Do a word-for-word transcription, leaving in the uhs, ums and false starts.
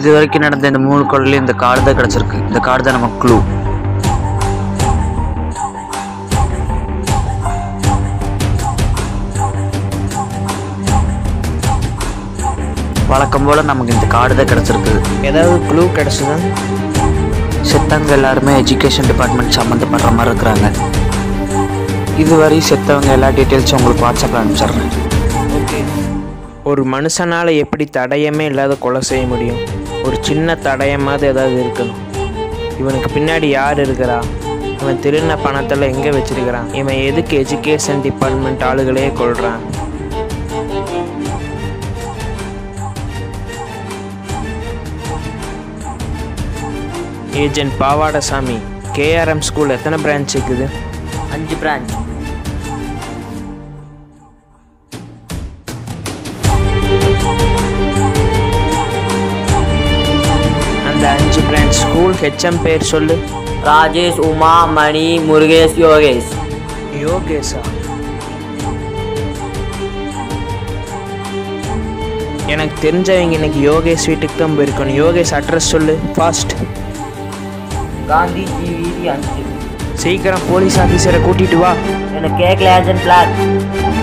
இது வரைக்கும் நடந்த இந்த மூணு கொலையிலும் இந்த கார்டு தான் கிடச்சிருக்கு. இந்த கார்டு தான் நம்ம க்ளூ. வழக்கம் போல் நமக்கு இந்த கார்டு தான் கிடச்சிருக்கு. ஏதாவது க்ளூ கிடச்சிதா? செத்தவங்க எல்லாருமே எஜுகேஷன் டிபார்ட்மெண்ட் சம்மந்தப்படுற மாதிரி இருக்கிறாங்க. இதுவரை செத்தவங்க எல்லா டீட்டெயில்ஸும் உங்களுக்கு வாட்ஸ்அப்பில் அனுப்பிச்சிட்றேன். ஓகே. ஒரு மனுஷனால் எப்படி தடயமே இல்லாத கொலை செய்ய முடியும்? ஒரு சின்ன தடயமாவது ஏதாவது இருக்கணும். இவனுக்கு பின்னாடி யார் இருக்கிறா? இவன் திருடின பணத்தில் எங்கே வச்சிருக்கிறான்? இவன் எதுக்கு எஜுகேஷன் டிபார்ட்மெண்ட் ஆளுகளே கொள்கிறான்? ஏஜென்ட் பாவாடசாமி, கேஆர்எம் ஸ்கூல் எத்தனை பிரான்ச் இருக்குது? அஞ்சு பிரான்ச். அந்த அஞ்சு பிரான்ச் ஸ்கூல் ஹெச்எம் பேர் சொல்லு. ராஜேஷ், உமா, மணி, முருகேஷ், யோகேஷ். யோகேஷா? எனக்கு தெரிஞ்சவங்க இன்னைக்கு யோகேஷ் வீட்டுக்கு தான் போயிருக்கணும். யோகேஷ் அட்ரஸ் சொல்லு ஃபாஸ்ட். காந்திஜி வீதி அஞ்சு. சீக்கிரம் போலீஸ் ஆஃபீஸரை கூட்டிட்டு வா. எனக்கு கேட்கல ஏஜென்ட் பிளாக்.